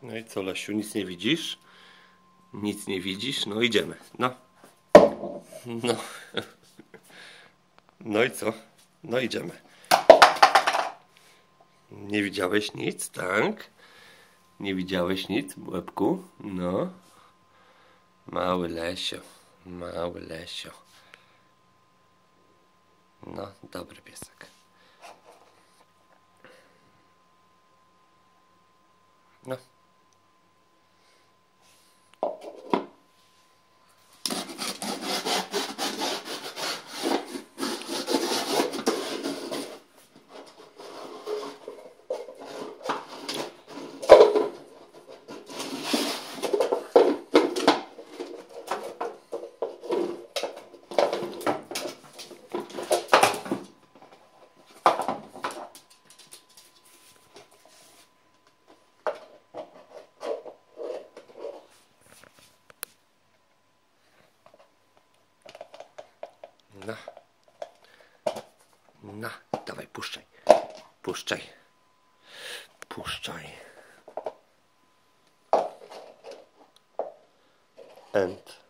No i co, Lesiu, nic nie widzisz? Nic nie widzisz? No idziemy. No. No. No i co? No idziemy. Nie widziałeś nic, tak? Nie widziałeś nic, łebku? No. Mały Lesio. Mały Lesio. No, dobry piesek. No. No. No, dawaj, puszczaj. Puszczaj. Puszczaj. End.